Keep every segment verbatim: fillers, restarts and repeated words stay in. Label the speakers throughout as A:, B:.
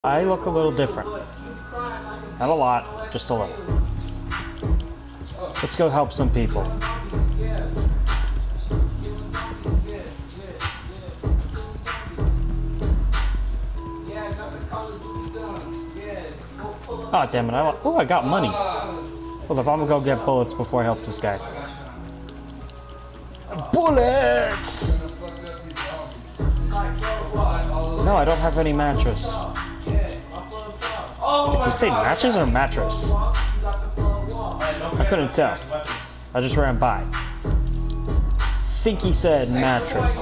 A: I look a little different. Not a lot, just a little. Let's go help some people. Oh, damn it. I oh, I got money. Hold up, I'm gonna go get bullets before I help this guy. Bullets! No, I don't have any mattress. Did you say matches or mattress? I couldn't tell. I just ran by. Think he said mattress.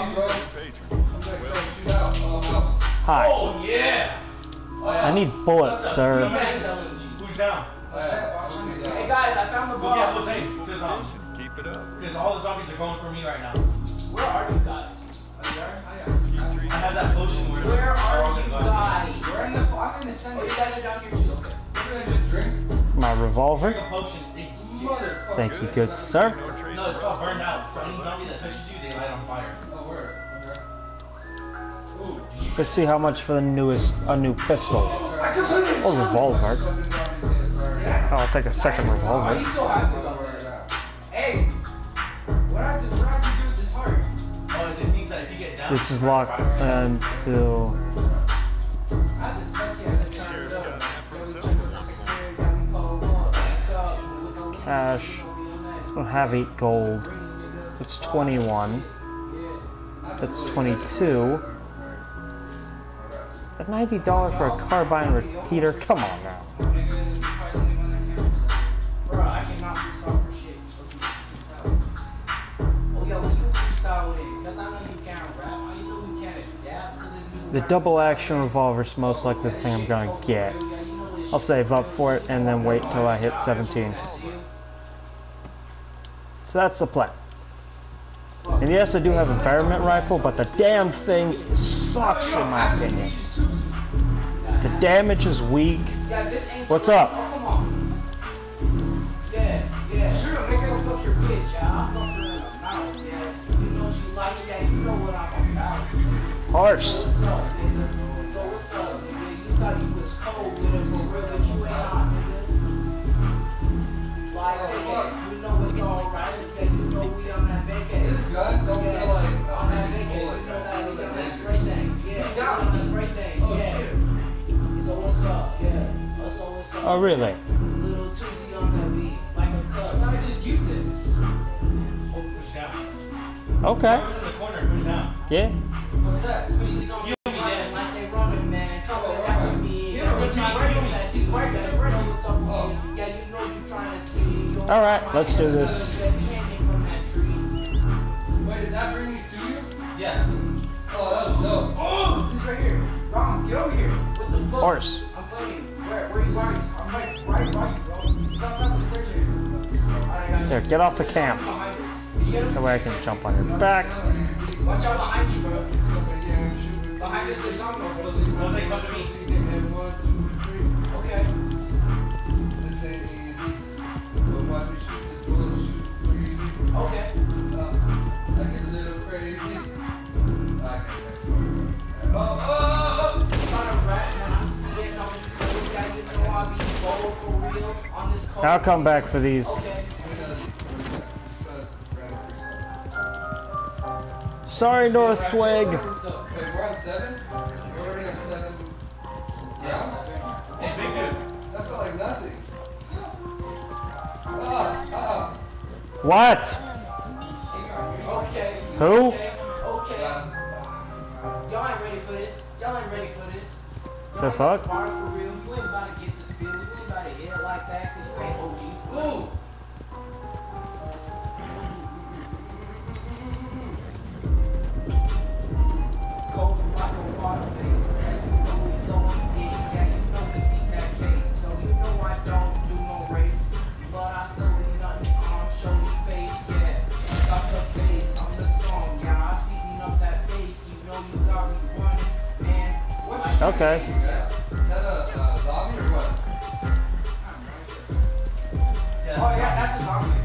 A: Hi.
B: Oh yeah.
A: I need bullets, sir.
B: Who's down? Hey guys, I found the bar. Yeah, because keep it up. Because all the zombies are going for me right now. Where are you guys? I have that potion. Where, where are you guys? We're in the. I'm in the center. Oh, you guys are down here too. Okay. We're gonna just drink.
A: My revolver.
B: Drink a potion.
A: Thank you, good sir.
B: No, it's called burned out. So any zombie that touches you, they light on fire. Oh, where? Okay.
A: Let's see how much for the newest, a new pistol. Or revolver. Oh, I'll take a second revolver.
B: Why are you so happy about that? Hey, what I did, what I do with this heart? Oh, it just means that if you get down.
A: This is locked until. Cash. I don't have eight gold. It's twenty-one. That's twenty-two. At ninety dollars for a carbine repeater? Come on now. The double action revolver is most likely the thing I'm gonna get. I'll save up for it and then wait till I hit seventeen. So that's the plan. And yes, I do have a varmint rifle, but the damn thing sucks in my opinion. The damage is weak. What's up? Horse. Oh, really? Okay. Yeah. All right, let's do this.
C: Wait, did that bring me to you?
B: Yes.
C: Oh, that was dope.
B: Oh, he's right here. Ron, get over here. With the book.
A: Horse.
B: I'm playing. Where, where you are? I'm right, right by you, bro. Stop, stop the stairs here.
A: There, get off the camp. That way I can jump on your back.
B: Watch out behind you, bro. Behind us, there's zombie, bro. Don't they come to me? Okay. Okay.
C: I get a little crazy. I get oh, oh, oh.
A: I'll come back for these.
B: Okay.
A: Sorry, North Twig.
C: Wait, we're on seven? We're already on seven. Yeah?
B: Hey, big dude.
C: That felt like nothing. Ah, ah.
A: What?
B: Okay.
A: Who?
B: Okay. Okay. Y'all ain't ready for this. Y'all ain't ready for this.
A: The fuck?
B: For real. You ain't about to get the spill. You ain't about to hit it like that. Cause you ain't O G. Ooh. Cold like a water face. You know we don't dig. Yeah, you know we beat that cake. So you know I don't do no race. But I still do nothing on show me face. Yeah. Got the face on the song. Yeah, I beating up that face. You know you got me running. Man. What?
A: Okay.
C: Is that a uh, zombie or what?
B: Oh yeah, that's a zombie.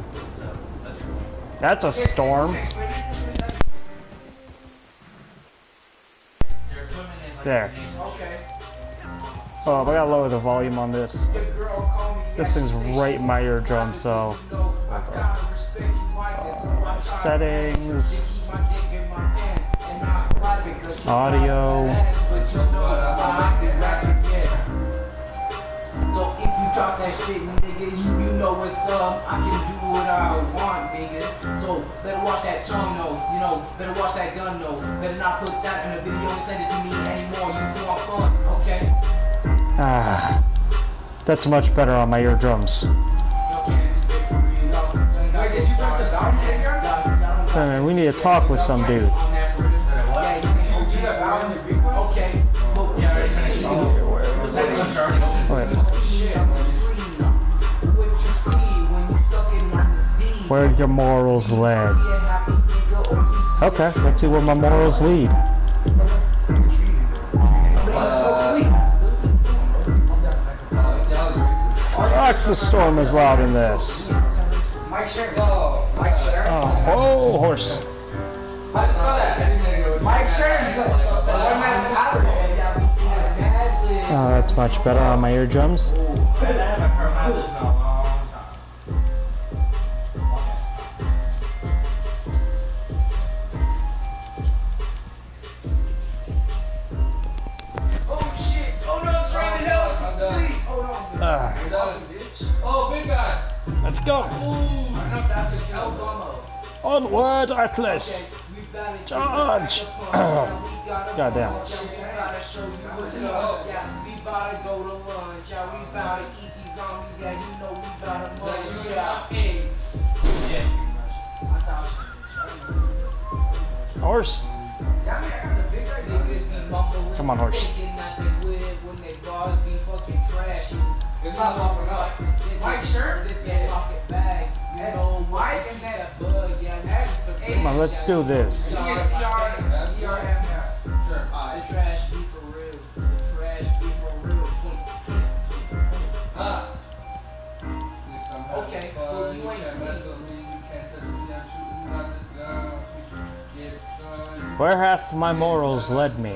A: That's a storm. There.
B: Okay.
A: Oh, I gotta lower the volume on this.
B: Your girl call me.
A: This thing's right in my eardrum, so.
B: Uh,
A: Settings. Audio.
B: So if you talk that shit, nigga, you, you know what's up. I can do what I want, nigga. So better watch that tongue, though. You know, better watch that gun, though. Better not put that in a video and send it to me anymore. You want fun, okay?
A: Ah, that's much better on my eardrums.
B: Wait, did you press the down here?
A: Hey, man, we need to talk with some dude.
B: Okay.
A: Where your morals led. Okay, let's see where my morals lead. Fuck, the storm is loud in this.
B: Mike Sharon. Oh, Mike Sharon.
A: Oh, whoa, horse.
B: Mike Sharon.
A: Oh, that's much better on my eardrums. Ah,
C: Oh, big guy.
A: let's go. Onward, Atlas. Charge. Goddamn. Horse. Come on, horse.
B: It's not bumping up. Mike shirt?
A: Come on, let's do this.
B: The trash be for real. The trash be for real.
C: Ah.
B: Okay, well, you ain't
A: Where hath my morals led me?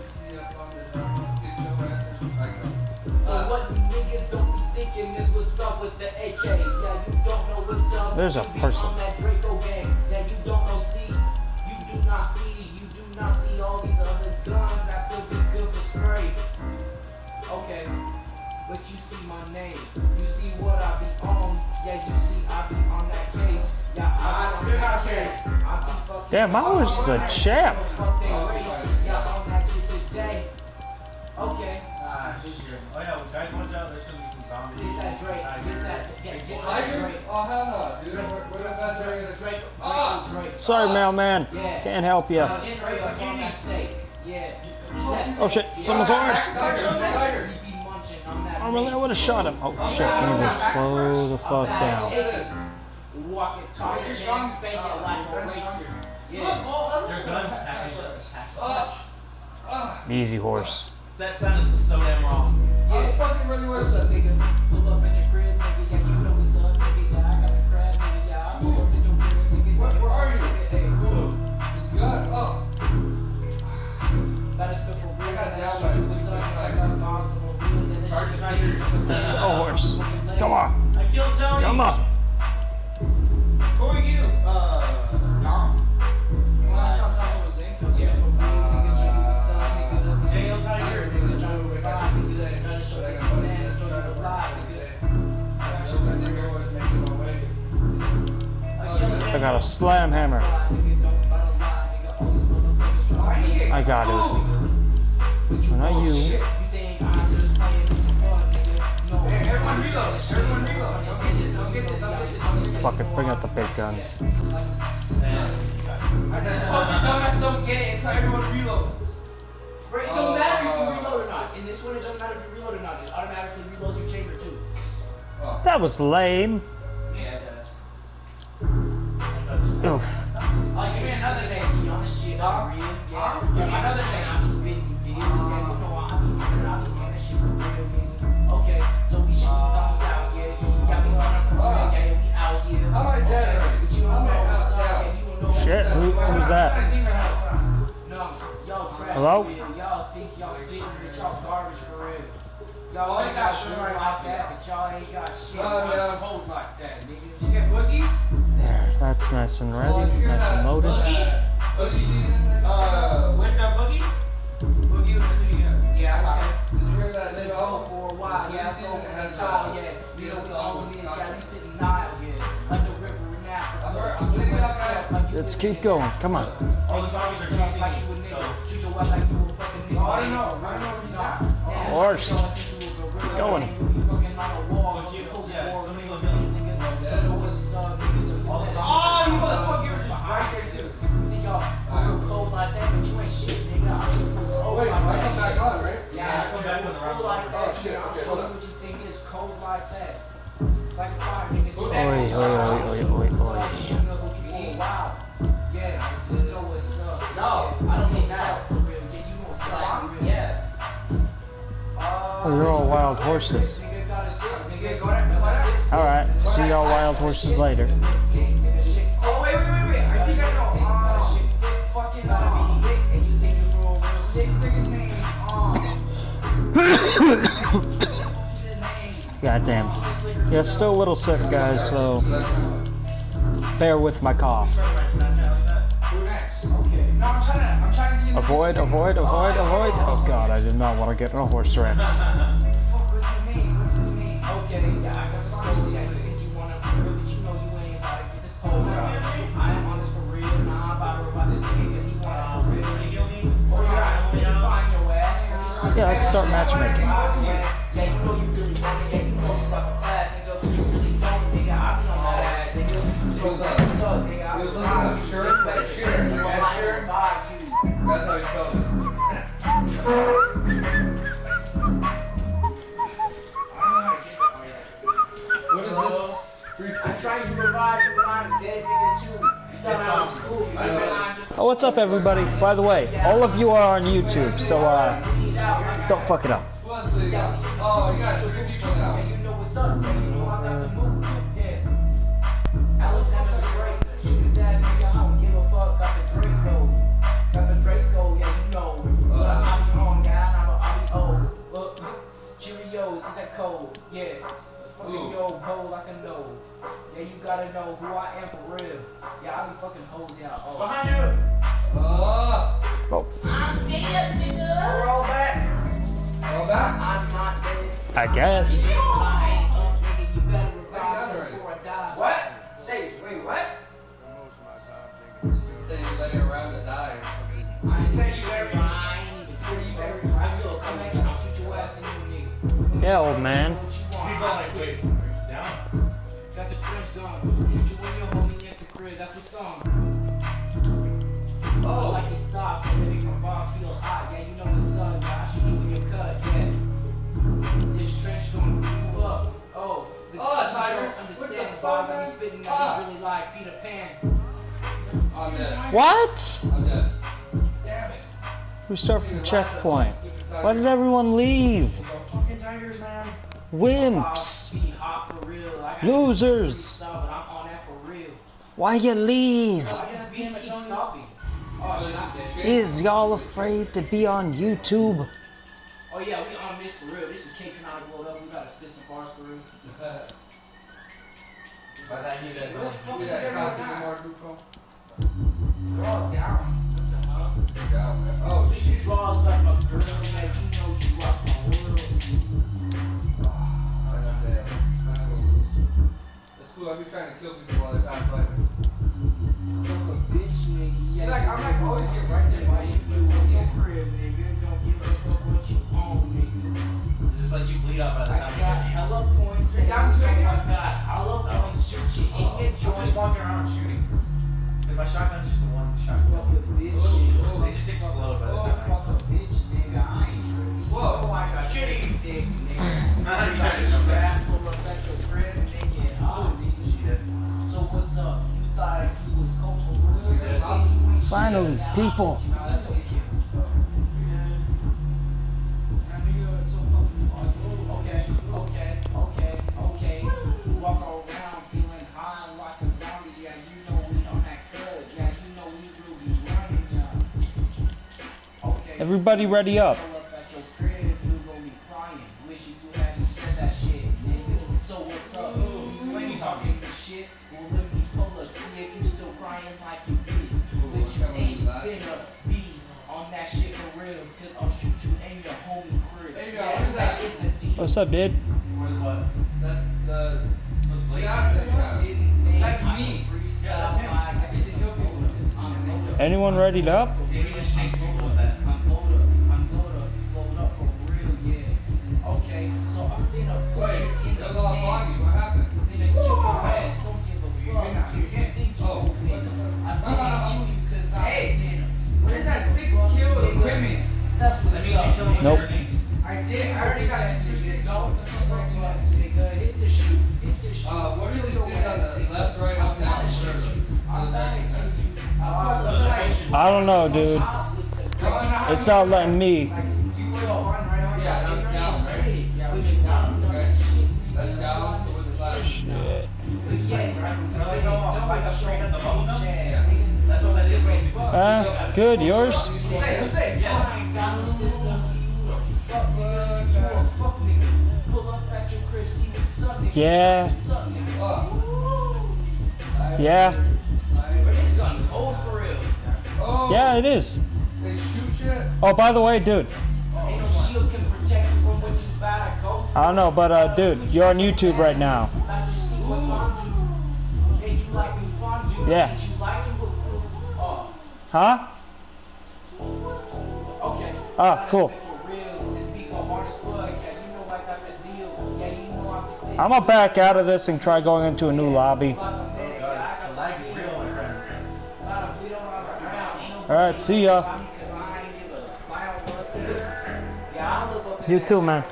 A: There's a person.
B: Yeah, you don't know, see, you do not see, you do not see all these other guns that could be good for spray. Okay, but you see my name, you see what I be on, yeah, you see I be on that case, yeah, I be on that case, I be fucking.
A: Damn, I was a champ.
B: Yeah, on that shit today. Okay.
D: Oh yeah, guys, watch out. There's gonna be some zombies.
B: Get that Drake, get that, get, get that
C: Tigers?
B: Drake.
C: Oh, hell no, dude. Where, where the best are gonna
B: Drake,
C: Ah!
B: Drake, Drake.
A: Sorry, mailman.
B: Yeah.
A: Can't help you.
B: Uh, straight up on that steak. Yeah.
A: Oh shit, someone's horse.
C: Tiger.
B: You be munching on that
A: I really
B: meat.
A: would have shot him. Oh shit, I need to slow the fuck down.
B: Walk it, talk it, and spank it like a rape. Yeah.
D: Your gun package attacks so much.
C: Ah. Ah.
A: Easy, horse.
D: That sounded so damn wrong.
C: I fucking really want
B: What's
C: to
B: up, nigga? Pull up at your crib, nigga. Yeah, you know what's up, nigga. Yeah, I got the crab, nigga. Yeah, I pull up at your crib, nigga.
C: Where, where are you?
B: Hey, whoa.
C: God, oh.
B: Better spit for real.
C: I got
B: That
C: down
B: shit
C: by
B: was
C: six
B: up.
C: like
B: I
C: that.
B: got bars for real. Then that shit was
A: Let's go, horse. Come on.
D: I killed Tony.
A: Come on.
D: Who are you? Uh, Dom? Daniel Tiger.
A: I got a slam hammer. I got it. Not you.
B: Everyone reload. Everyone reload. Don't get this. Don't get this. Don't get this.
A: Fuck it, bring out the big guns.
B: I just told you dumbass don't get it until everyone reloads. Right, it don't matter if you reload or not. In this one, it doesn't matter if you reload or not. It automatically reloads your chamber too.
A: That was lame.
B: Yeah, it does.
A: Oof.
B: Oh, give me another name. Be honest, shit. That's real. Yeah. Give me another name. I'm spitting deals. Yeah, you know I be doing it. I be doing that shit for real. Yeah. Okay, so we shooting thumbs out. Yeah, you got me on us for real. Yeah, we out here.
C: How am I dead?
B: But you don't
C: How am I
B: know
C: out
B: what's up.
C: down?
B: Yeah, you don't know
A: Shit, who, who's that?
B: No, yo,
A: Hello?
B: Y'all think y'all spitting, but y'all garbage for real. Y'all ain't got shit like that, but y'all ain't got shit like hoes like that, nigga. You get Boogie?
A: There, that's nice and ready, nice and loaded.
C: Boogie season?
B: Uh, when that Boogie? Boogie was the video. Yeah, I got it.
C: Did you hear that?
B: Let's go for a while, yeah, let's go for a time, yeah. We don't get on this, yeah, we sitting Nile, yeah. Like the river in Africa.
C: I'm thinking about that.
A: Let's keep going, come on.
B: All the songs are just like you a nigga. Treat your wife like you a fucking nigga. I don't know, I don't know what he's at.
A: Of course. Keep going.
B: Oh, you motherfucker, you're just right there too. You think y'all real cold like that, but you ain't shit, nigga. I'm just real cold
C: Wait,
B: like
C: I
B: that.
C: come back on, right?
B: Yeah, I
D: come back when the round
B: cold like
C: Oh,
B: that.
C: shit,
B: I'll
C: okay,
B: show
C: hold
B: you
C: up.
B: what you think is cold like that. It's like a fire, nigga.
A: Oi, oi, oi, oi, oi, oi.
B: Wow. Yeah, you know what's up. No, I don't mean that. For real. Yeah, you know what's up. For real. Yeah.
A: Oh, you're all wild horses.
B: Nigga gotta sit. Nigga, go there. Go there.
A: Alright, see y'all wild horses later.
B: Oh, wait, wait, wait, wait. I think I know. Uh, fucking, uh, and you think you're real, real sick. Nigga's name, um,
A: Goddamn. Yeah, still a little sick, guys, so bear with my cough.
B: who next? Okay. No, I'm trying to, I'm trying to get you.
A: Avoid, avoid, avoid, avoid. Oh god, I did not want to get in a horse wreck.
B: Fuck, what's his name? What's his name? Okay, yeah, I got the story. Yeah, you think you wanna prove that you know you ain't about to get this pole out. I am on this for real. Nah, I'm about to about this nigga because he wanna for real. Oh, yeah, you find your ass.
A: Yeah, let's start matchmaking.
B: Yeah, you know you really want it. Yeah, you know you about to class, nigga. But you really don't, nigga. I be on that ass, nigga. So,
C: What's up?
B: what's up, nigga? I be
C: What's up?
B: on you.
C: Shirt? That shirt?
B: You know,
C: That
B: I
C: shirt?
B: don't buy you.
C: That's how he felt it. What is this?
B: I'm trying to provide you, but I'm a dead nigga too. You thought I was cool. You
C: I know.
B: know, I'm just
A: Oh, what's up, everybody? By the way, all of you are on YouTube, so uh, don't fuck it up.
C: What's the, oh, you got two people now.
B: And you know what's up, man. You know I got the move. Yeah. Alexander the Great. Shoot his ass, nigga. I don't give a fuck. Got the Draco. Got the Draco, yeah, you know. But I be on, guy. I'm a, I be old. Look, Cheerios, is that cold? Yeah. Fucking
C: Ooh.
B: yo, ho like a no. Yeah, you gotta know who I am for real. Yeah, I be fucking hoes, yeah. Oh. Behind you.
C: Oh,
A: Oh,
B: I'm dead, nigga. Roll back.
C: go back.
B: I'm not dead.
A: I guess.
B: I ain't up, nigga. You better
C: Thank
B: revive
C: God
B: me
C: already.
B: before I die. What? Say, wait, what?
C: Say you let it around to die.
B: I ain't say you better. I ain't even tell you better. I will come back and I'll shoot your ass in you, nigga.
A: Yeah, old man.
B: What you want?
D: He's all like, wait, down.
B: Got the trench gun. Shoot you when you're holding at the crib. That's what's on. Oh, like it stops and then my boss feel hot. Yeah, you know the sun. Yeah, I shoot you in your cut. Yeah. This trench gonna beat you up. Oh, the
C: Oh,
B: you
C: Tiger.
B: don't
C: What
B: understand
C: the
B: the
C: fuck,
B: bars I
C: man?
B: be spitting.
C: Ah.
B: I be really like Peter Pan.
C: I'm dead.
A: What?
C: I'm dead.
B: Damn it.
A: We start from checkpoint. Why did everyone leave?
B: Fucking tigers, man.
A: Wimps.
B: Be hot for real. I got
A: Losers.
B: stuff, but I'm on that for real.
A: Why you leave?
B: I just beats keep stopping. Oh shit, I'm dead.
A: Is y'all afraid to be on YouTube?
B: Oh yeah, we on this for real. This is K trying to blow it up. We gotta spit some bars for real.
D: By that you guys
C: See that costume anymore, Duco?
B: We're all down. What the hell?
C: They're down there. Oh,
B: These
C: shit.
B: bras like my girl, like you know you rock my world.
C: And I'm dead. It's cool. I be trying to kill people while they pass by me.
B: You're a bitch, nigga.
C: See, like, I'm like, always get right there by you.
B: You in your crib, nigga. Don't give a fuck what you own, nigga.
D: It's just like you bleed out by the
B: I
D: time
B: got
D: you get
B: hella points.
C: You're down to
B: oh
C: it?
B: my god, hella points. Shoot you in your
D: I'm just
B: joints.
D: walking around shooting. If my shotgun's just the one shot.
B: Fuck a bitch, nigga.
D: They just explode by the
B: Oh,
D: time
B: fuck a bitch, nigga. I ain't tripping.
C: Whoa.
B: Oh, I got shitty dick, nigga.
D: Nah, you
B: You got
D: tried to
B: this
D: jump back.
B: strap full of extra crib and then get out, nigga. So what's up? You thought you was cold for real?
C: Yeah.
B: Nigga, you ain't shit.
A: Finally,
B: Now,
A: people.
B: nah, that's okay. Okay, okay, okay, okay. Walk around feeling high like a zombie. Yeah, you know we on that cut. Yeah, you know we really running. Yeah. Okay.
A: Everybody ready up.
B: Pull up at your crib, you gon' be crying. Wishing you hadn't said that shit, nigga. So what's up? You ain't talking this shit. Well, let me pull up, see if you still crying like you did. But you ain't finna be on that shit for real. Cause I'll shoot you in your homie crib.
C: Hey, yo,
B: Yeah,
C: what is that?
B: is a deal.
A: What's up, dude?
D: What is what?
C: That, the,
D: What's Blake?
C: yeah, that you have. That's me.
D: Yeah, that's him.
C: I get to kill people.
A: Anyone ready to up?
D: Yeah, he just changed people with that.
B: I'm load up, I'm load up, load up for real, yeah. Okay, so I'm finna put
C: Wait,
B: you in
C: that
B: the
C: was all
B: game.
C: foggy. What happened?
B: Finna kill your ass, don't give a fuck. You think you
C: Oh.
B: will win. I finna kill you cause I'm
C: Hey,
B: a sinner.
C: what is that six kill equipment?
B: That's what's
D: That means you
B: up.
D: kill him with
A: Nope.
D: your names.
C: I did. I already got two six.
B: Don't nigga, hit the shoot, hit the shoot.
C: Uh, what really stick on the left, right, up, down,
B: I'm
C: sure.
B: gonna kill you.
A: I don't know, dude. It's not letting me.
C: Yeah, that's down, right? Yeah, we should down. Okay. That's down. So what's the left?
A: Shit.
D: Really go off, like a straight at the bubble gum?
C: Yeah.
D: That's what that is basically.
A: Ah, good. Yours?
C: Who's say? Who's say?
D: Yes.
A: Yeah.
C: Oh.
A: Yeah.
B: This gun cold for real.
C: Oh.
A: Yeah, it is.
C: They shoot shit?
A: Oh, by the way, dude.
B: Ain't no shield can protect you from what you about to go through.
A: I don't know, but uh, dude, you're on YouTube right now.
B: Not just see what's on you. Make you like you fond you.
A: Yeah.
B: Make you like you with cool. Oh,
A: Huh?
B: okay.
A: Ah, cool.
B: For real, this beat go hard as fuck. Yeah, you know I got the deal. Yeah, you know I'm the stick.
A: I'm gonna back out of this and try going into a new lobby. Alright, see ya. You too, man.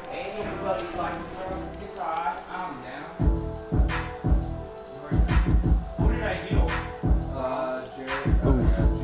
D: Who did I heal?
C: Uh, Jared.
A: Ooh.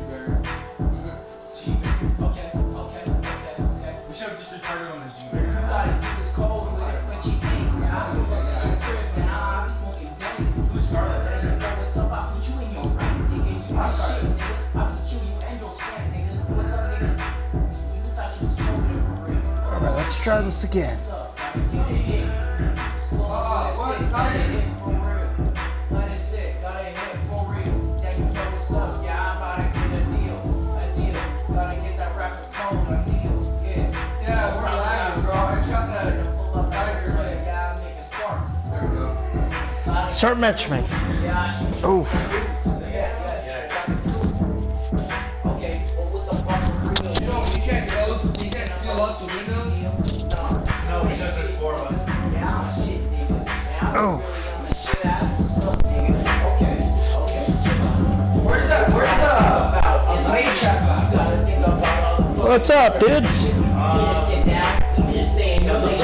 B: Okay, okay, okay, okay.
D: We should have just retarded on the G.
B: You gotta keep this cold when it's when she ain't. Now I'm fucking crib, now I be smoking dank.
D: Who's Scarlet?
B: Then you know what's up, I put you in your rank, nigga. You my shit, nigga. I put you in your and your friend, nigga. What's up, nigga? You thought you was smoking it for real.
A: Alright, let's try this again.
B: What's up? Get it hit.
C: Uh, what?
B: Got
C: Tiger?
B: it hit for real. Let it stick, got it hit for real. Yeah, you know what's up, yeah, I'm about to get a deal. A deal. Gotta get that rapper's cold, a deal. Yeah.
C: Yeah, we're lagging, bro. I shot that Tiger. Like,
B: Yeah, make it spark.
C: there we go.
A: Start matchmaking.
B: Yeah,
A: Oof.
B: okay, well, what's the fuck for real?
C: You know, you can't close, you can't seal up the windows.
D: No, because there's four of us.
B: Yeah, shit, nigga. Now,
A: Oh.
B: I'm the shit out of stuff, nigga. Okay, okay.
C: Where's the, where's the,
B: It's late trap. You gotta think about all the fuck
A: What's up, dude?
B: shit. You just sit down, you just stay in your lane.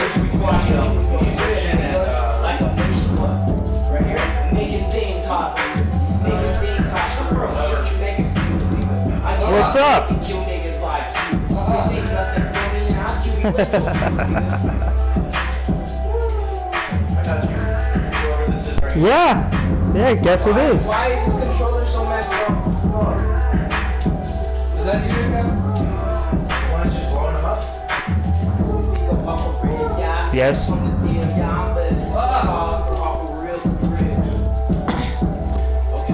B: Like a bitch, what? Right here. Making things hot, nigga. Making things hot. Bro, shit, you make it feel, nigga. I know
A: What's
B: I
A: up?
B: can kill niggas like you. You think nothing for me, and I'll kill you with you, nigga.
D: I got you. Whoever this is right here.
A: Yeah. Yeah, I guess it is.
B: Why is this controller so messed up?
C: Is that you, man?
D: Why don't you just blowing them up?
B: Speak of Papa Fred, yeah.
A: Yes.
B: From the deal, yeah, I'm the
C: Ah.
B: uh, Papa real for real. Okay.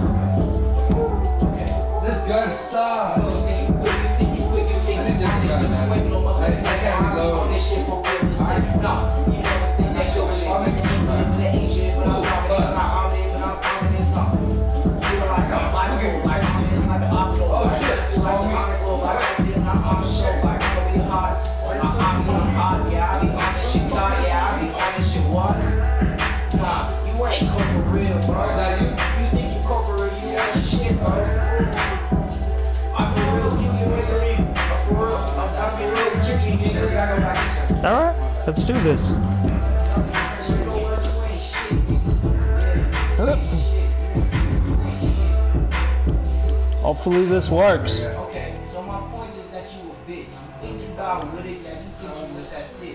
B: Okay.
C: This gun sucks.
B: You think you quick, you think you quick, you think
C: I
B: you
C: think this
B: quick,
C: gun,
B: you
C: man.
B: quick, no
C: I- I
B: motherfucker.
C: can't reload.
B: On this shit for real, this like, nah, you never think that shit was fun, you think that ain't shit, but I'm talking, it's not on it, but I'm talking, it's not. You know, like, I'm like, like, it's like an optional,
C: Oh,
B: like,
C: shit.
B: it's like a optional, like, it's not on the show, like, I'm gonna be hot, or I'm hot, I'm hot, yeah, I be on this shit, hot, yeah, I be on this shit, water. Nah, you ain't cook for real, bro.
C: Is that you?
B: You think you cook for real, you ain't shit, bro. I'm for real, kill you, nigga. I'm for real, I'm I'm for real, kill you, nigga. I go back to you.
A: Alright, let's do this.
B: You know what, you ain't shit, nigga. Yeah, you ain't shit, you ain't shit.
A: Hopefully this works.
B: Okay, so my point is that you a bitch. You think you got with it, yeah, you think you with that stick.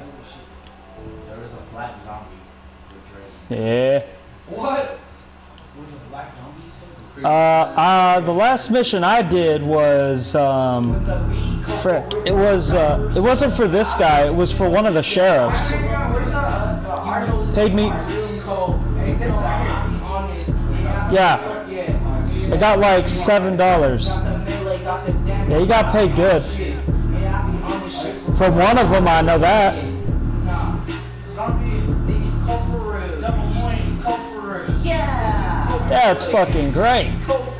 D: There is a black zombie with red.
A: Yeah.
C: What?
A: Uh, uh, the last mission I did was, um, frick, it was, uh, it wasn't for this guy, it was for one of the sheriffs. Paid me, yeah, I got like seven dollars. Yeah, he got paid good. From one of them, I know that. Yeah, it's fucking great.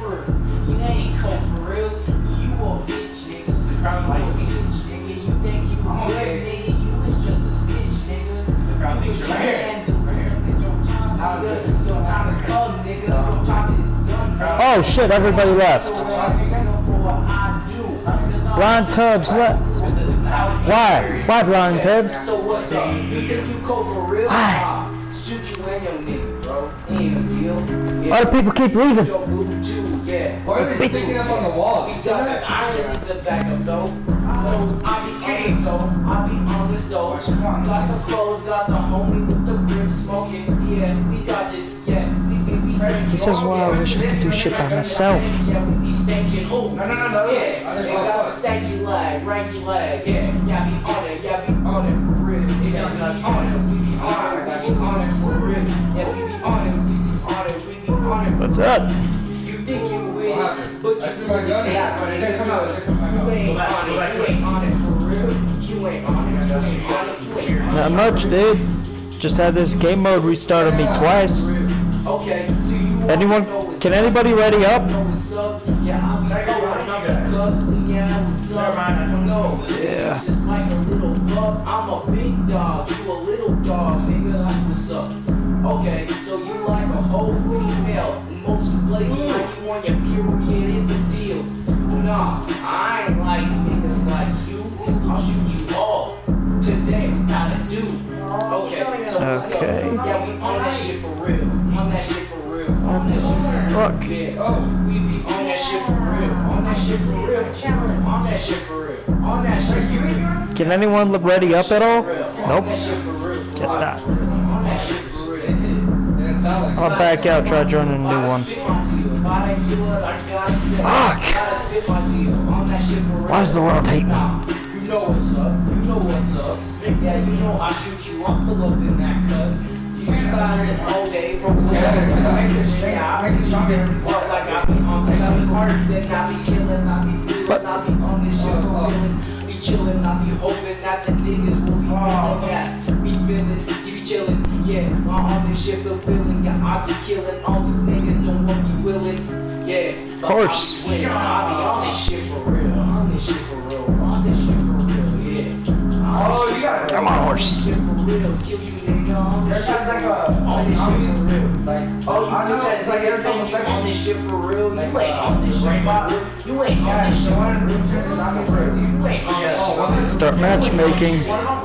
A: Oh shit, everybody left. Ron Tubbs left. Why? Why Ron Tubbs? Why? Why do people keep leaving?
C: Why are they sticking up on the wall?
A: This is why I wish I could do shit by myself.
B: No, no, no, no. Yeah, they got the stanky leg, ranky leg. Yeah, yeah, be on it, yeah, be on it for real. Yeah, be on it, we be on it, we be on it for real. Yeah, we be on it, we be on it, we be on it.
A: What's up?
B: You think you will, but you really can't. Come out, come out. You ain't on it, you ain't on it for real. You ain't on it, you ain't on it, you ain't on it.
A: Not much, dude. Just had this game mode restart on me twice.
B: Okay, do you
A: Anyone? Can anybody ready up? Yeah.
B: Just like a little buck, I'm a big dog. You a little dog, nigga. Like what's up? Okay, so you like a whole female. Most places like you on your period, it's a deal. Nah, I ain't like niggas like you. I'll shoot you all today. Gotta do. Okay.
A: Okay.
B: Yeah, we on that shit for real. On that shit for real. On that shit for real.
A: Fuck.
B: Yeah. Oh, we be on that shit for real. On that shit for real. On that shit for real. On that shit for real.
A: Can anyone look ready up at all? Nope. Guess not.
B: On that shit for real.
A: I'll back out, try joining a new one. Fuck! Why does the world hate me?
B: You know what's up, you know what's up. Yeah, you know I shoot you, I'm pull up in that cut. You started all day from the yeah, I make it stronger. Well, like I be on this shit hard, then I be killing, I be feeling, I be on this shit for feeling. Be chilling, I be hoping that the niggas will be feeling that. Be feeling, you be chilling, yeah. I'm on this shit for feeling, yeah. I be killing all these niggas, don't want me willing, yeah.
A: Of course.
B: I be on this shit for real, on this shit for real, on this shit for real, yeah. Oh, you got it.
A: Come on, horse.
B: There's like a on this shit for real. Like, oh, you I know it's like everything was like on this shit for real. You ain't on this shit for real. You ain't on this shit for real. You ain't on this shit.
A: Start matchmaking.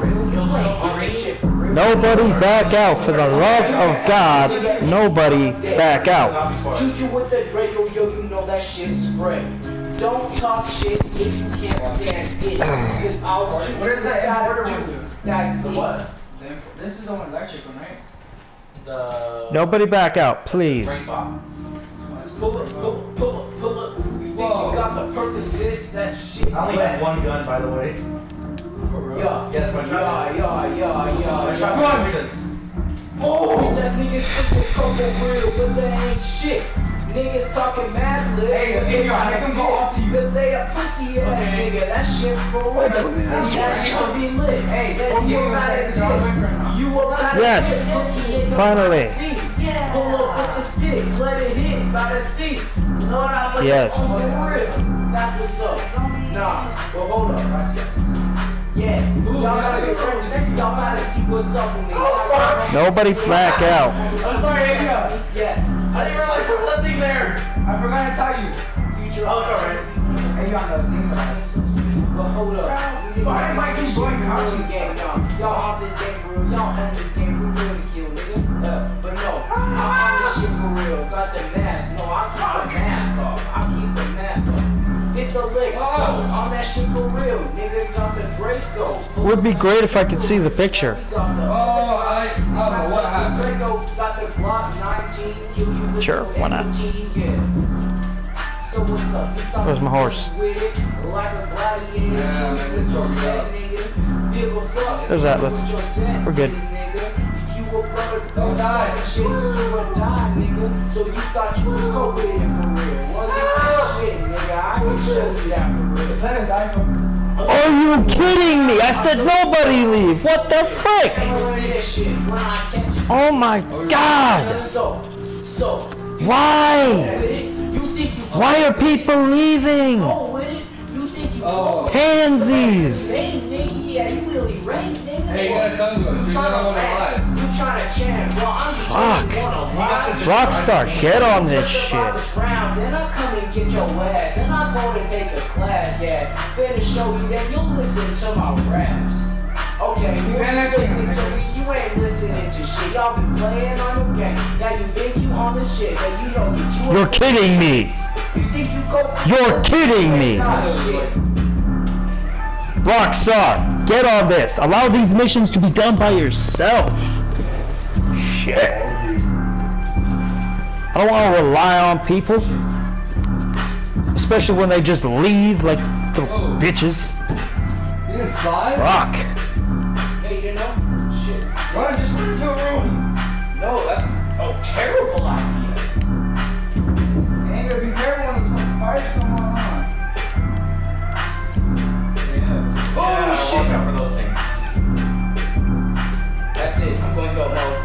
A: Nobody back out, for the love of God. Nobody back out.
B: Shoot you with the Draco, yo, you know that shit's spray. Don't talk shit if you can't stand it. Cause I'll shoot
C: What is that?
B: gotta do. That's the what?
C: This is the one electric one, right?
D: The
A: Nobody back out, please.
D: rain bomb.
B: Pull up, pull up, pull up, pull up. You think you got the Percocet, that shit.
D: I only have one gun, by the way.
B: Yeah,
D: Yeah, that's my shotgun.
B: yeah, yeah, yeah,
D: My
B: yeah.
D: shotgun.
B: Oh, that niggas think they come for real, but they ain't shit. Niggas talking mad lit.
C: Hey, hey, yo, I can go off to you.
B: Cause they a pussy ass
D: Okay.
B: nigga. That shit for real. That shit be lit. Hey, let's
C: you
B: get
C: a
B: about it.
C: second,
B: You about
A: Yes.
B: it.
A: Finally.
B: Pull up with the stick. Let it hit by the seat. Lord, I put
A: Yes.
B: it on the real. That's what's up. Nah, well, hold up. Yeah, y'all gotta get ready. Y'all gotta see what's up with me.
A: Nobody back out.
C: I'm sorry, Adria.
B: Yeah.
C: I didn't realize there was nothing there. I forgot to tell you.
B: Future.
C: Oh, it's alright. Hey, you on the things like
B: But hold up.
C: Why am I keep going
B: Y'all
C: out?
B: game, y'all. Y'all off this game for real. Y'all on this game for real to kill, nigga. Uh, but no, I'm on this shit for real. Got the mask. No, I keep the mask off. I keep the mask off. Hit the the lick. I'm that shit for real. Niggas got the Draco.
A: Would be great if I could see the picture.
C: Oh, I, I don't know what happened.
B: Draco got the Glock nineteen. Kill you with
A: Sure,
B: the
A: why not?
B: M P T, yeah. So what's up? You thought
A: Where's my horse?
B: with it, like a gladiator.
C: Yeah, man, they tore me up.
B: Give a fuck.
A: There's Atlas. We're good.
C: Don't die.
B: Shit, you would die, nigga. So you thought you was cope with it for real. Wasn't shit, nigga. I can show you that for real.
C: Let him die from.
A: Are you kidding me? I said nobody leave. What the frick? Oh my god.
B: So, so.
A: Why? Why are people leaving?
C: Oh.
A: Pansies.
C: Hey, you gotta come to us. You're not one alive.
A: Fuck. Rockstar, get on this shit.
B: Then I come and get your ass. Then I go to take a class, yeah. Then to show you that you'll listen to my raps. Okay, you ain't listening to me. You ain't listening to shit. Y'all be playing on the game. Now you think you on the shit, but you know that you.
A: You're kidding me.
B: You think you go.
A: You're kidding me. Rockstar, get on this. Allow these missions to be done by yourself. Shit. I don't want to rely on people. Especially when they just leave like little
C: Oh.
A: bitches.
C: You didn't fly?
A: Fuck.
B: Hey, you know? Shit.
C: Run, just run into a room.
B: No, that's a terrible idea.
C: You ain't gonna be careful when the fire's going on.
B: Oh,
D: Yeah,
B: shit.
D: watch out for those things.
B: That's it. I'm going to go, Mo.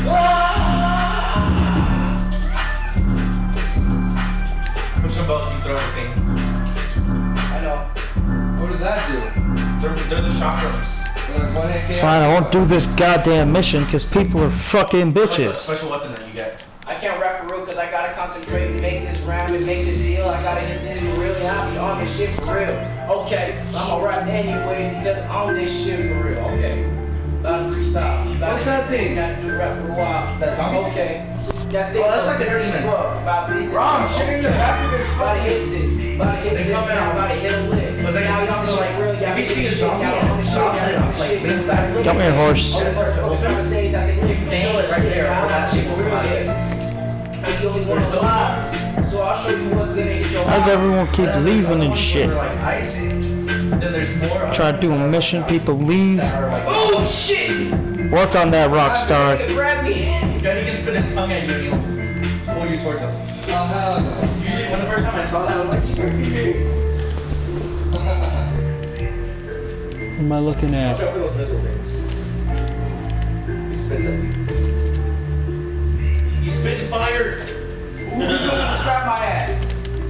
D: Push them both, you throw the thing.
B: I know.
C: What does that do?
D: They're, they're the shock rooms.
C: Like one hit K O?
A: Fine, I won't do this goddamn mission because people are fucking
D: It's a
A: bitches.
D: special weapon that you get.
B: I can't rap for real because I gotta concentrate and make this rhyme and make this deal. I gotta hit this for real and I'll be on this shit for real. Okay, I'ma rap anyway because I'm on this shit for real. Okay. About to freestyle. About
C: What's
B: to-
C: that thing?
B: Gotta do rap for a while.
D: That zombie?
B: Okay. That thing
D: Oh, that's like a
B: dirty
D: demon.
B: fuck. About to hit this.
D: Rom, shit in the back of this
B: About to hit this. About to hit
D: They
B: this.
D: come
B: Now
D: out.
B: about to hit a lick.
D: Was they-
B: Now y'all feel like real. Y'all
D: If you
B: be
D: see a
B: shit.
D: zombie,
B: Y'all on the shit.
D: zombie,
B: Y'all on the
D: like,
B: shit.
D: lean back.
A: Come here, horse.
B: I was trying to say that they didn't
D: Dang it, right there. Where that chick will come out of.
B: You only one alive. So I'll show you what's gonna hit your
A: Why does everyone keep leaving and shit?
D: They're like ice. Then there's more.
A: Try to do a mission, people leave.
D: that are like.
B: Oh shit!
A: Work on that, Rockstar.
B: Grab me!
D: Yeah, he can spit his tongue at you and he'll pull you towards him.
C: Oh, hell no.
D: Usually, when the first time I saw that, I was like, he's gonna be big.
A: What am I looking
D: Watch
A: at?
D: out for those missile things. He spits at you. He spit fire!
B: Grab my ass!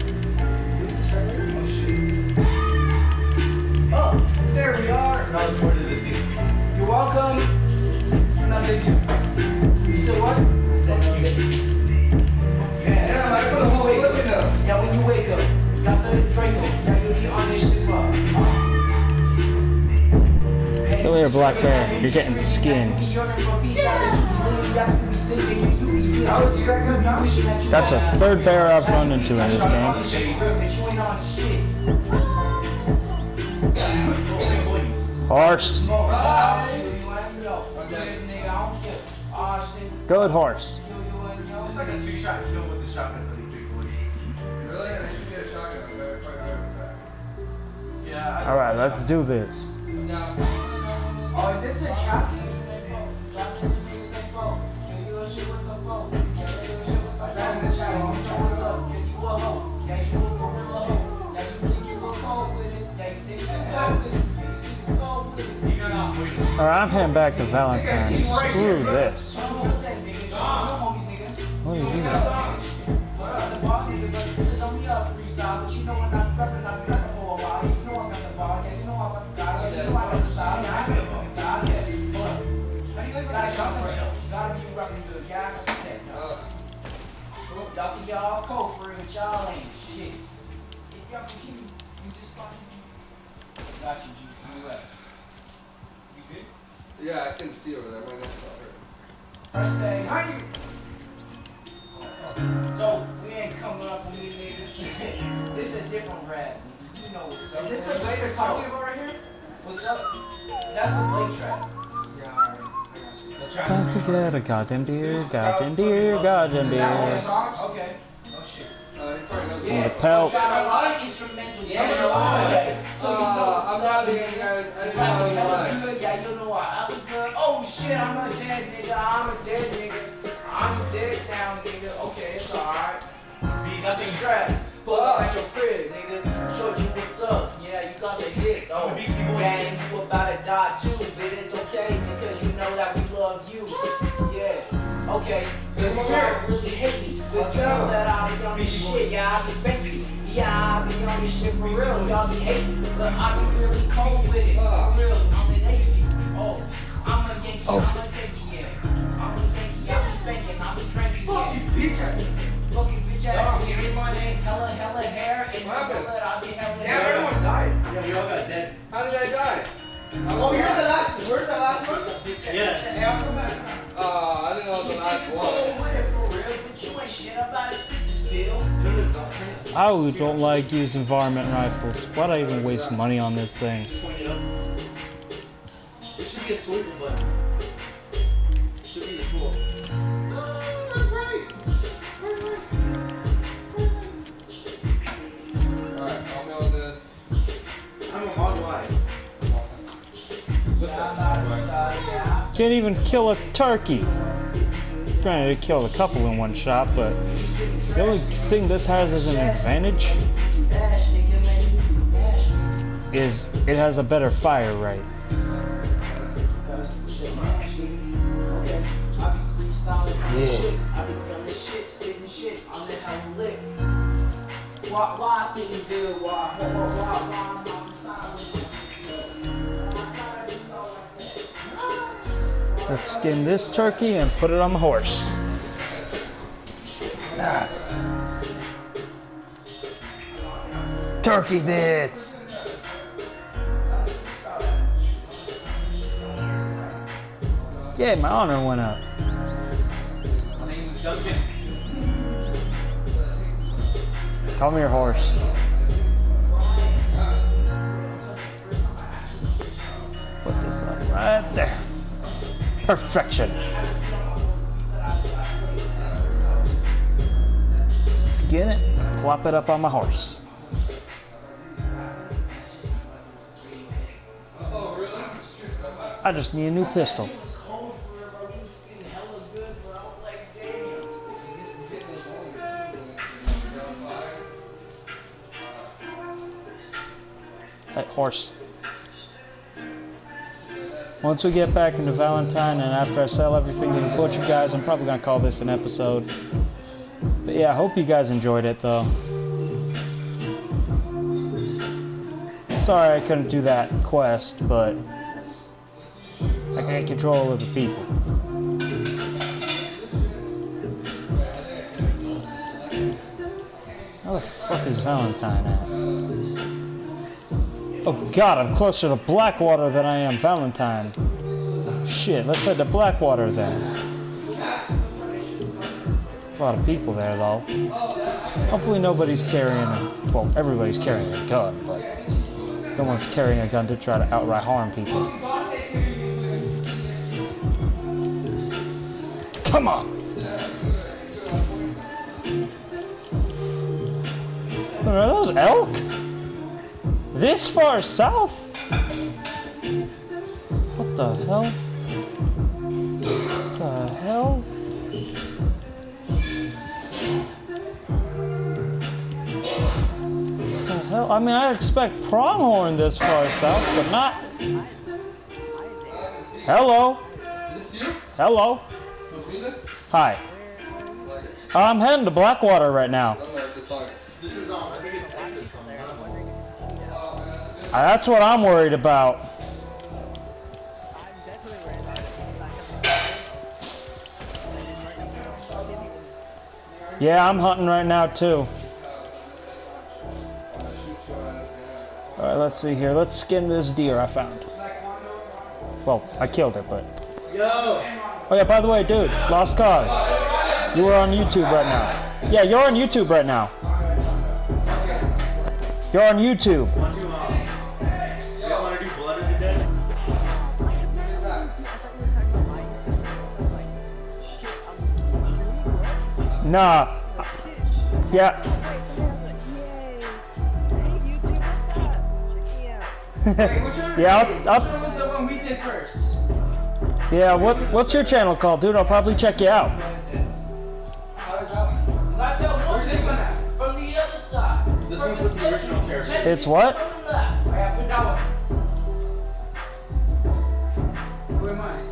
B: Oh shit. Oh, there we are.
D: Now it's more to this thing.
B: You're welcome. No, thank you. You said what? I said no, thank you.
C: Yeah, I put a whole whip in them.
B: Yeah, when you wake up, you got the Draco. Now you'll be on this shit up.
A: Kill your black bear. You're getting skinned. That's a third bear I've run into in this game. Horse. Good horse.
D: It's like a two-shot kill with the shotgun for these big boys.
C: Really? I should get a shotgun. I better fight better with that.
D: Yeah. I-
A: Alright, let's do this.
C: No.
B: Oh, is this the trap?
A: Alright, I'm heading back to Valentine's. Screw this. What are you doing?
B: Y'all think y'all cold for it, but y'all ain't shit. If y'all can keep me, you just fucking. Got you, G. You left. You good?
C: Yeah, I can see over there. My neck's not hurt.
B: First thing, how you? So, we ain't coming up with these niggas. This is a different rap. You know what's up.
C: Is this the blade they're talking about right here? What's up? That's the blade trap. Yeah, alright.
A: Time to get a goddamn deer, goddamn deer, goddamn deer.
C: Okay. Oh shit. Uh,
A: On the pelt.
B: Got a lot of instrumentals.
C: Yeah,
B: Yeah,
C: uh,
B: so you know what's
C: I'm
B: up.
C: not being guys. I didn't know you
B: Hella
C: lied.
B: good, yeah, you know what? I'm good. Oh shit, I'm a dead nigga. I'm a dead nigga. I'm dead now, nigga. Okay, it's alright. Nothing strap. Pull up at your crib, nigga. Show you what's up. Yeah, you got the hits. Oh, man, you about to die too, but it's okay because you know that we love you. Yeah, okay. This is really hate me, but you know that I be on this shit. Yeah, I be spanking. Yeah, I be on this shit for real. Y'all be hating, but I be really cold with it. For real, I'm an Yankee. Oh, I'm a Yankee. I'm a Yankee. Yeah, I'm a Yankee. I be spanking. I be drinking. Yeah, bitch ass. Fucking bitch ass. Give me my name. Hella, hella hair. And
C: What happened?
B: I be hella
C: Yeah,
B: hair.
C: everyone died.
D: Yeah, we all got dead.
C: How did I die?
B: Oh, you're the last. We're the last one.
D: Yeah.
B: Hey, I'll come back.
C: Uh, I didn't know it was the last
B: Oh,
C: one.
B: with it for real, but you ain't shit about it. Still.
A: I don't like using varmint rifles. Why'd I even waste money on this thing?
D: Point it up. It should be a swivel button. Should be the tool.
C: Alright, I'll mail this.
D: I'm a mod wide.
A: Can't even kill a turkey. Granted, it killed a couple in one shot, but the only thing this has as an advantage is it has a better fire rate.
B: Why, why I think good? Why, why, why, why, why,
A: Let's skin this turkey and put it on the horse. Ah. Turkey bits! Yeah, my honor went up.
D: My name is Duncan.
A: Call me your horse. Put this up right there. Perfection. Skin it, plop it up on my horse. I just need a new pistol. Hey, horse. Once we get back into Valentine and after I sell everything to the butcher guys, I'm probably gonna call this an episode. But yeah, I hope you guys enjoyed it though. Sorry I couldn't do that quest, but I can't control other people. How the fuck is Valentine at? Oh god, I'm closer to Blackwater than I am Valentine. Shit, let's head to Blackwater then. A lot of people there though. Hopefully nobody's carrying a, well, everybody's carrying a gun, but no one's carrying a gun to try to outright harm people. Come on! Are those elk? This far south? What the hell? What the hell? What the hell? I mean, I expect pronghorn this far south, but not. Hello? Hello? Hi. I'm heading to Blackwater right now.
D: This is on. I think it's exit from there.
A: Uh, That's what I'm worried about. Yeah, I'm hunting right now too. Alright, let's see here. Let's skin this deer I found. Well, I killed it, but...
D: Yo!
A: Oh yeah, by the way, dude, Lost Cause. You are on YouTube right now. Yeah, you're on YouTube right now. You're on YouTube.
D: Want to, um, you guys want to do Blood of the Dead?
A: Nah. Yeah. Yeah, I'll, I'll,
B: What was the one we did first?
A: yeah, what what's your channel called, dude? I'll probably check you out.
B: Like that one this one at? From the other side.
D: This one's with the original character.
A: It's what?
B: From the left. I have put that one. Who am I?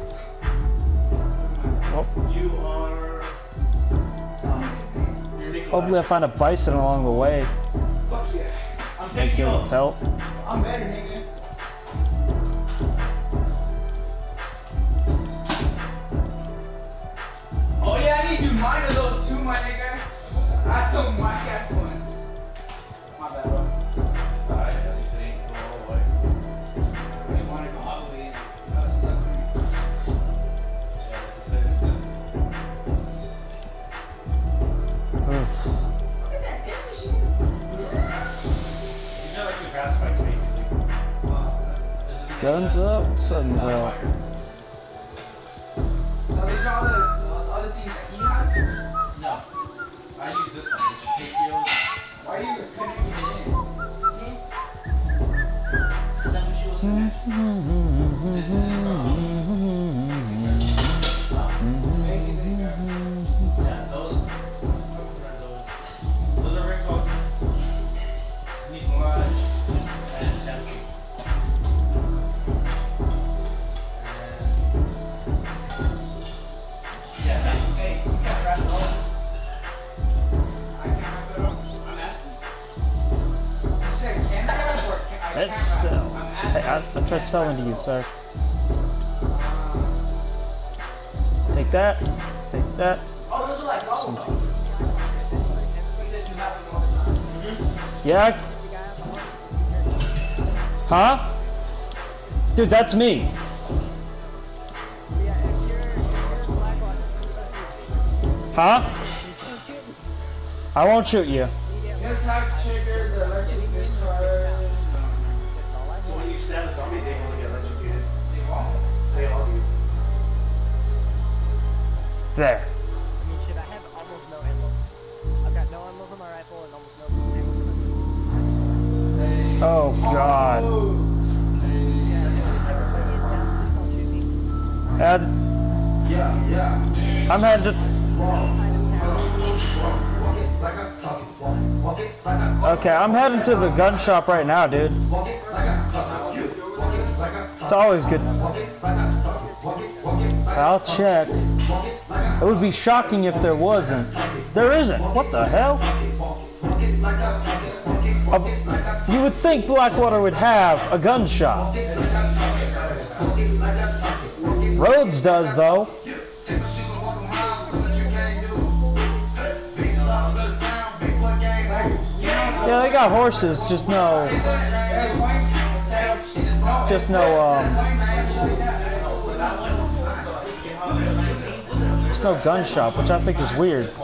A: Well,
D: You are. Um, you're Nikolai.
A: hopefully I find a bison along the way.
B: Fuck yeah.
D: I'm
A: Take
D: taking you
A: the
D: up.
A: pelt.
B: I'm better, nigga. Oh yeah, I need to do mine of those too, my nigga. That's some whack ass ones. My bad, bro.
D: Alright, at least it ain't going all the way.
B: I didn't want to go all the way in. That was sucking me.
D: Yeah, it's the same. It's just-
A: Oof.
B: What is that damn machine?
D: These are like the grass spikes, basically.
A: Guns up, sun's out.
B: So these are all the uh, other things that he has?
D: No. I use this one, which is K P Os.
B: Why are you connecting it in? Hmm? That's what she was looking at. Basically,
D: Yeah, those. Those are very close. Need Mirage and Stampede. Yeah, that's
B: hey, you can't wrap it all up. I can't wrap it up. I'm asking. You said can I wrap or can I
A: Let's
B: can't
A: sell.
B: wrap? I'm
A: Hey,
B: asking.
A: I, I tried selling to you, sir.
B: Uh,
A: Take that. Take that.
B: oh, those are like goggles. You said you have them all the time.
A: Yeah. Huh? Dude, that's me. Huh? I won't shoot you.
B: New tax triggers, the electric discharge.
D: So when you stab a zombie, they only get electrocuted.
B: They won't.
D: They all do.
A: There.
E: I mean, shit, I have almost no ammo. I've got no ammo for my rifle and almost no ammo for my
A: Oh, God.
E: Yeah, so whenever somebody is down, please don't shoot me.
A: Ed,
D: Yeah, yeah.
A: I'm headed. Okay, I'm heading to the gun shop right now, dude. It's always good. I'll check. It would be shocking if there wasn't. There isn't. What the hell? Uh, you would think Blackwater would have a gun shop. Rhodes does, though. Yeah, they got horses, just no, just no, um, just no gun shop, which I think is weird.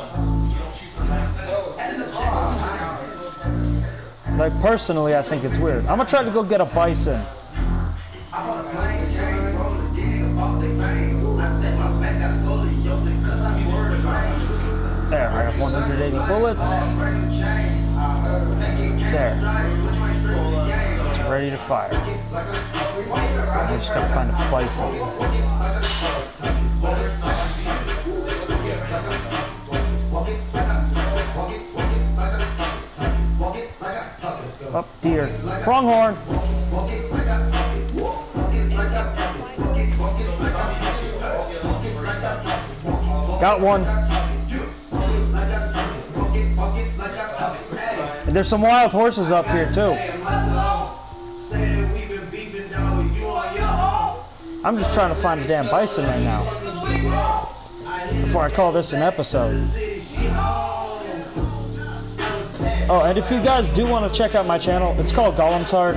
A: Like, personally, I think it's weird. I'm gonna try to go get a bison. There, I have one hundred eighty bullets. There. It's ready to fire. I just gotta find a bison. Up, deer. Pronghorn. Got one. And there's some wild horses up here too. I'm just trying to find a damn bison right now before I call this an episode. Oh, and if you guys do want to check out my channel, it's called Golem's Heart.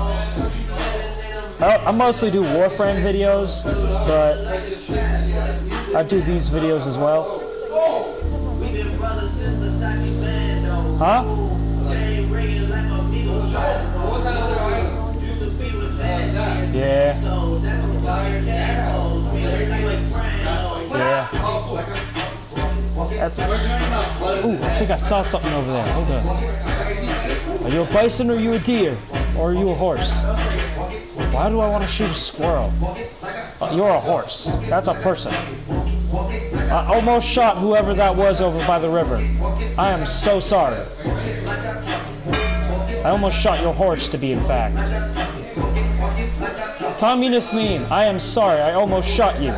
A: I, I mostly do Warframe videos, but I do these videos as well. Huh?
C: What kind of other island?
D: Used to be with
C: Uh,
D: that.
C: Zach.
A: Yeah.
D: So that's on top of your cat holes. I mean, everything like brand new.
A: Yeah.
C: Oh, cool.
A: That's. Ooh, I think I saw something over there. Hold on. Are you a bison or are you a deer? Or are you a horse? Why do I want to shoot a squirrel? Uh, you're a horse. That's a person. I almost shot whoever that was over by the river. I am so sorry. I almost shot your horse, to be in fact. Communist meme. I am sorry. I almost shot you.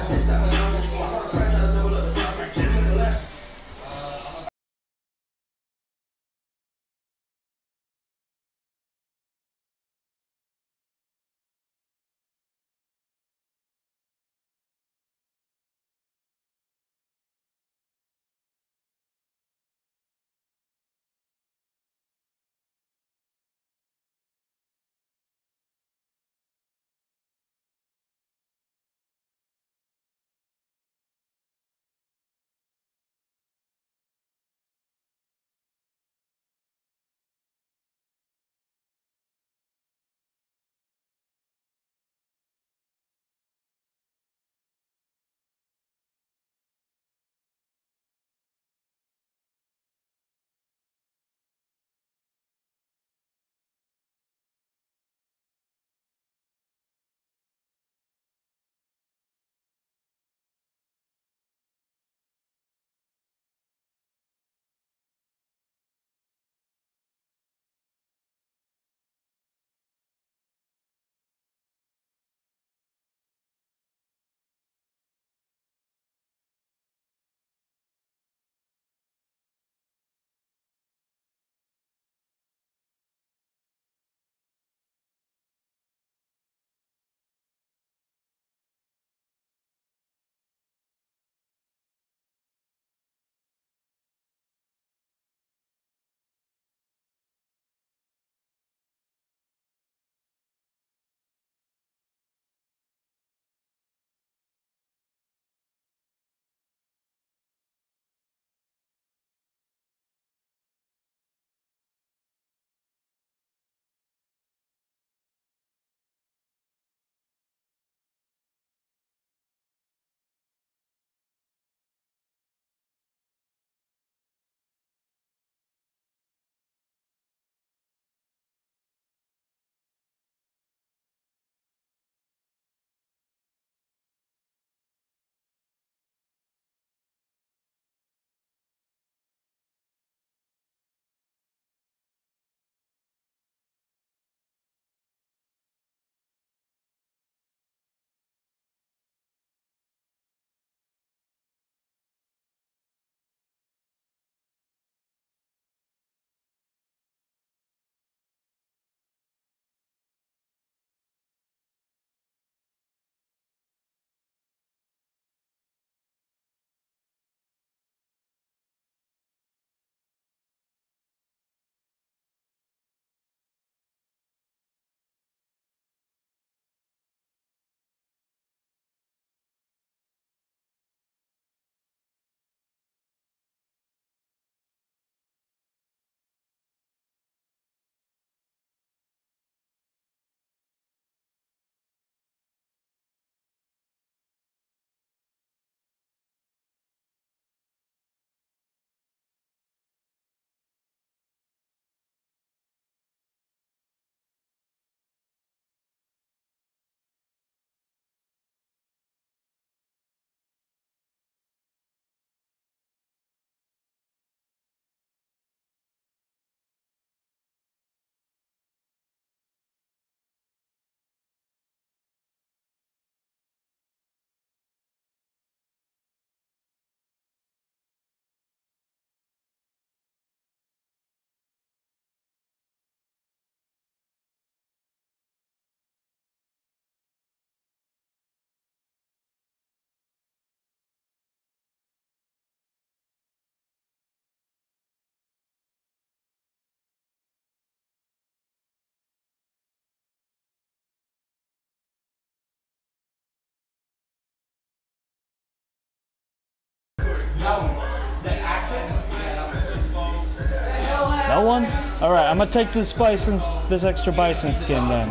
A: one? Alright, I'm gonna take this bison, this extra bison skin then.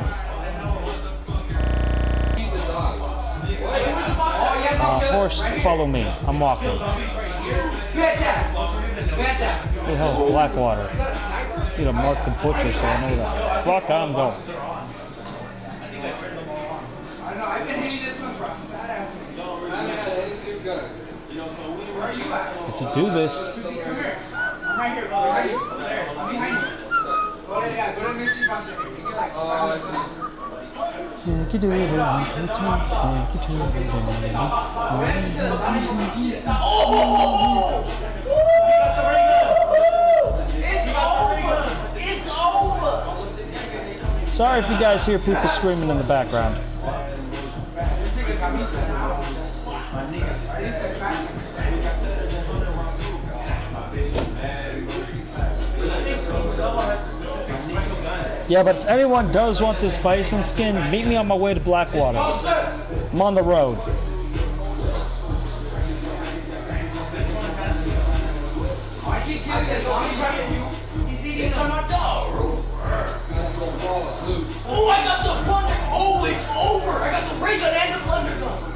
A: Uh, horse, follow me. I'm walking. What the hell, Blackwater? I need to mark the butcher so I know that. Fuck, I'm going. But to do this,
B: I'm right here, bro. Right here. I'm behind you. Go to, yeah, go to Missy Bouncer. You get like five
A: Yankee Doodle, Yankee Doodle, Yankee Doodle.
B: Oh! It's over!
A: Sorry if you guys hear people screaming in the background. Yeah, but if anyone does want this bison skin, meet me on my way to Blackwater. I'm on the road.
B: He's eating on my dog. Oh, I got the plunder. Oh, it's over. I got the ray gun and the plunder gun.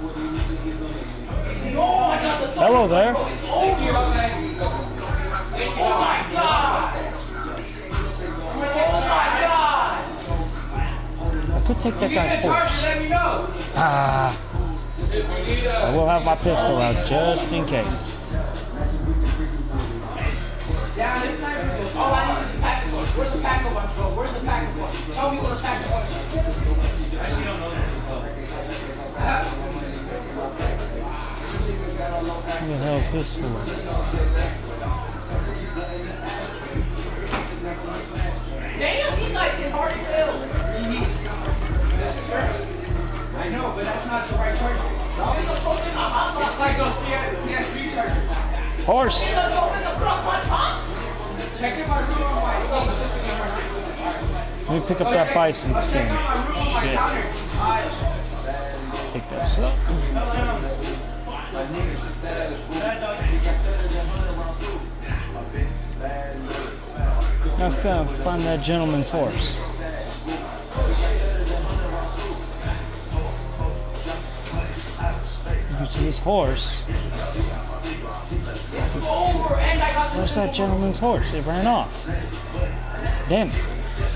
B: No, I got the
A: Hello there.
B: It's over. Oh my god. Oh my god.
A: I could take that guy's horse.
B: Let me know.
A: Ah. I will have my pistol out just in case.
B: Yeah, this time. Oh, I need this pack of ones. Where's the pack of ones, bro? Where's the pack of ones? Tell me where the pack of ones is. I actually don't know this.
A: What the hell is this for?
B: Damn, these guys hit hard as hell. I know, but that's not the right charger. It's like those P S three chargers.
A: Horse!
B: Check in my room on my
A: Let me pick up that bison skin. Shit. Pick this up. Now find, find that gentleman's horse. Which is horse. Where's that gentleman's horse? It ran off. Damn it.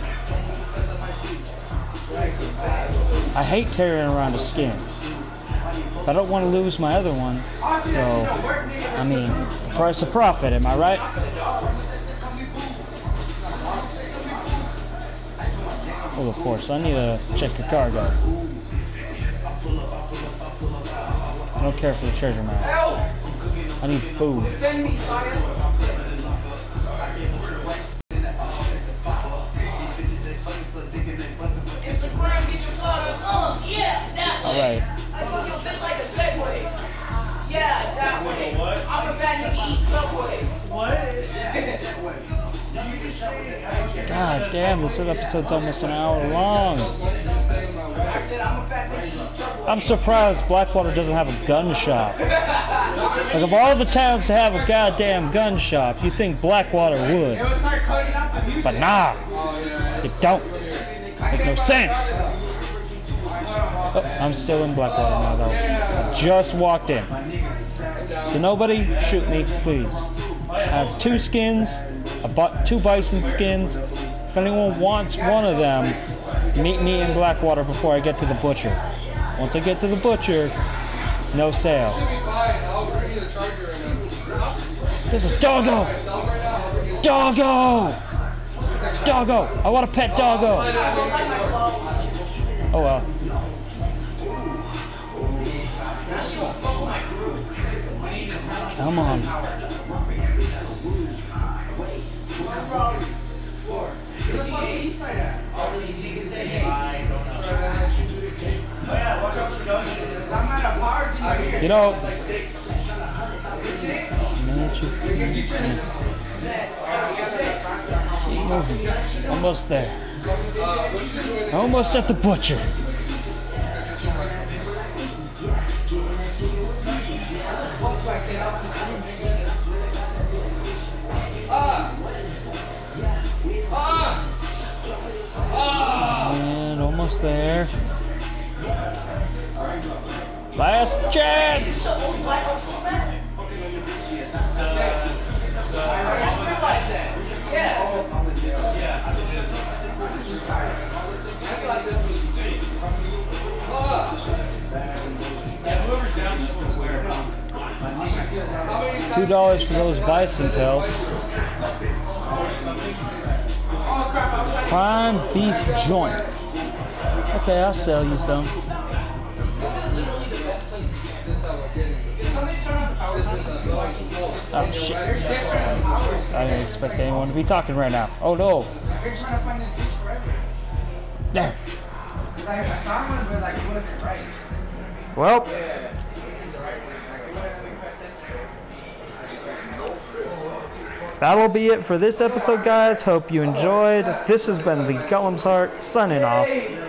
A: I hate carrying around a skin. But I don't want to lose my other one. So, I mean, the price of profit, am I right? Well, of course, I need to check your cargo. I don't care for the treasure map. I need food. Alright.
B: Like a Segway. Yeah, that way. I'm a bad nigga eat Subway. What?
A: God damn, this episode's almost an hour long.
B: I said I'm a fat nigga eat Subway.
A: I'm surprised Blackwater doesn't have a gun shop. Like, of all the towns to have a goddamn gun shop, you think Blackwater would. But nah, it don't. Make no sense. Oh, I'm still in Blackwater now, though. I just walked in. So nobody shoot me, please. I have two skins, a bu two bison skins. If anyone wants one of them, meet me in Blackwater before I get to the butcher. Once I get to the butcher, no sale. There's a doggo! Doggo! Doggo! I want a pet doggo! Oh well. Come on. You know, almost there. Almost at the butcher. almost there. Last chance! Two dollars for those bison pelts. Prime beef joint. Okay, I'll sell you some. Oh shit. I didn't expect anyone to be talking right now. Oh no. There. Well. That'll be it for this episode, guys. Hope you enjoyed. This has been the Golem's Heart signing off.